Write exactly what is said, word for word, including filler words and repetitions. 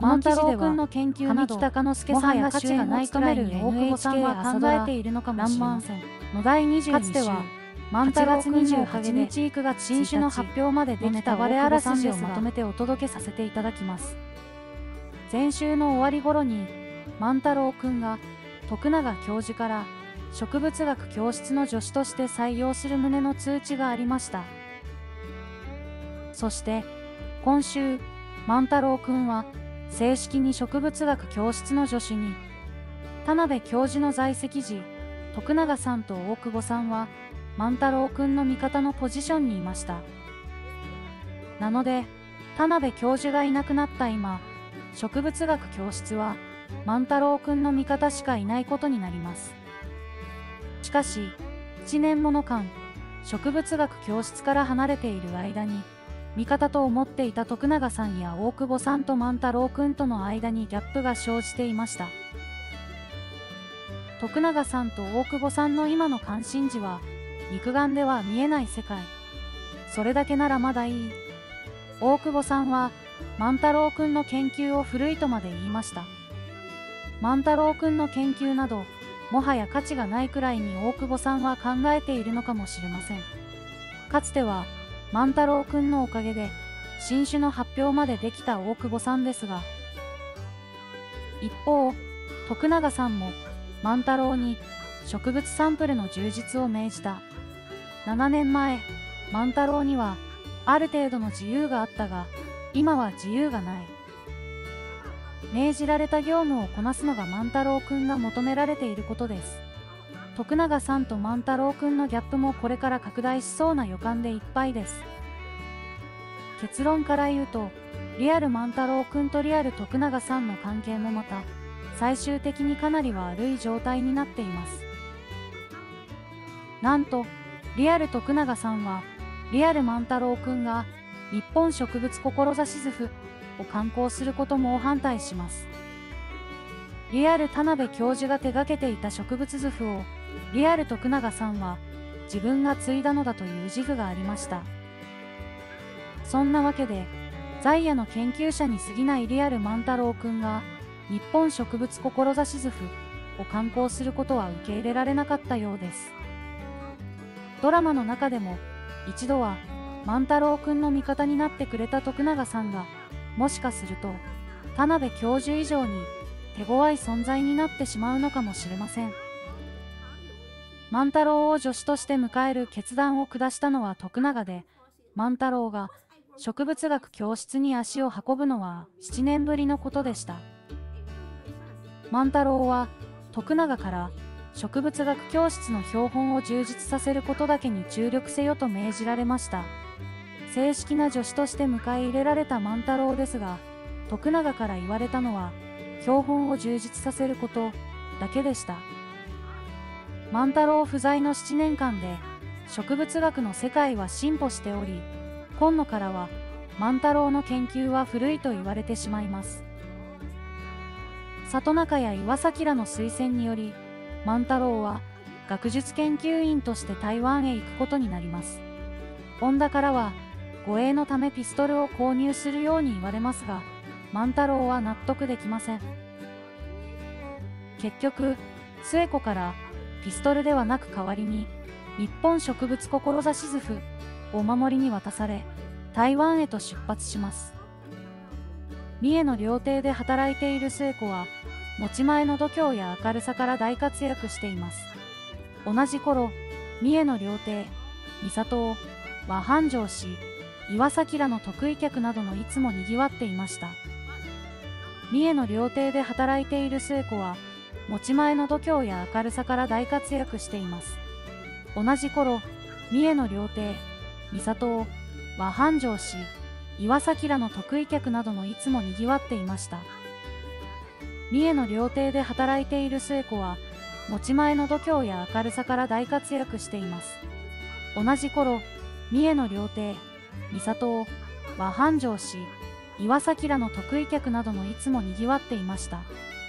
この記事では神木隆之介さんが主演を務める大久保さんは考えているのかもしれません。のだいにじゅうに週、万太郎くんのおかげでくがつ新種の発表までできた大久保さんをまとめてお届けさせていただきます。前週の終わり頃に万太郎くんが徳永教授から植物学教室の助手として採用する旨の通知がありました。そして今週万太郎くんは正式に植物学教室の助手に。田辺教授の在籍時、徳永さんと大久保さんは万太郎くんの味方のポジションにいました。なので田辺教授がいなくなった今、植物学教室は万太郎くんの味方しかいないことになります。しかしいちねんもの間植物学教室から離れている間に、味方と思っていた徳永さんや大久保さんと万太郎くんとの間にギャップが生じていました。徳永さんと大久保さんの今の関心事は肉眼では見えない世界。それだけならまだいい。大久保さんは万太郎くんの研究を古いとまで言いました。万太郎くんの研究などもはや価値がないくらいに大久保さんは考えているのかもしれません。かつては万太郎くんのおかげで新種の発表までできた大久保さんですが、一方徳永さんも万太郎に植物サンプルの充実を命じた。ななねんまえ万太郎にはある程度の自由があったが、今は自由がない。命じられた業務をこなすのが万太郎くんが求められていることです。徳永さんと万太郎くんのギャップもこれから拡大しそうな予感でいっぱいです。結論から言うと、リアル万太郎くんとリアル徳永さんの関係もまた最終的にかなり悪い状態になっています。なんとリアル徳永さんはリアル万太郎くんが日本植物志図譜を刊行することも反対します。リアル田辺教授が手がけていた植物図譜をリアル徳永さんは自分が継いだのだという自負がありました。そんなわけで在野の研究者に過ぎないリアル万太郎くんが日本植物志図譜を刊行することは受け入れられなかったようです。ドラマの中でも一度は万太郎くんの味方になってくれた徳永さんが、もしかすると田辺教授以上に手強い存在になってしまうのかもしれません。万太郎を助手として迎える決断を下したのは徳永で、万太郎が植物学教室に足を運ぶのはななねんぶりのことでした。万太郎は徳永から植物学教室の標本を充実させることだけに注力せよと命じられました。正式な助手として迎え入れられた万太郎ですが、徳永から言われたのは標本を充実させることだけでした。万太郎不在のななねんかんで植物学の世界は進歩しており、今野からは万太郎の研究は古いと言われてしまいます。里中や岩崎らの推薦により、万太郎は学術研究員として台湾へ行くことになります。恩田からは護衛のためピストルを購入するように言われますが、万太郎は納得できません。結局寿恵子からピストルではなく代わりに日本植物志図譜をお守りに渡され、台湾へと出発します。三重の料亭で働いている寿恵子は持ち前の度胸や明るさから大活躍しています。同じ頃、三重の料亭三郷は繁盛し、岩崎らの得意客などのいつもにぎわっていました。三重の料亭で働いている寿恵子は持ち前の度胸や明るさから大活躍しています。同じ頃、三重の料亭三郷は繁盛し、岩崎らの得意客などのいつもにぎわっていました。三重の料亭で働いている寿恵子は持ち前の度胸や明るさから大活躍しています。同じ頃、三重の料亭三郷は繁盛し、岩崎らの得意客などのいつもにぎわっていました。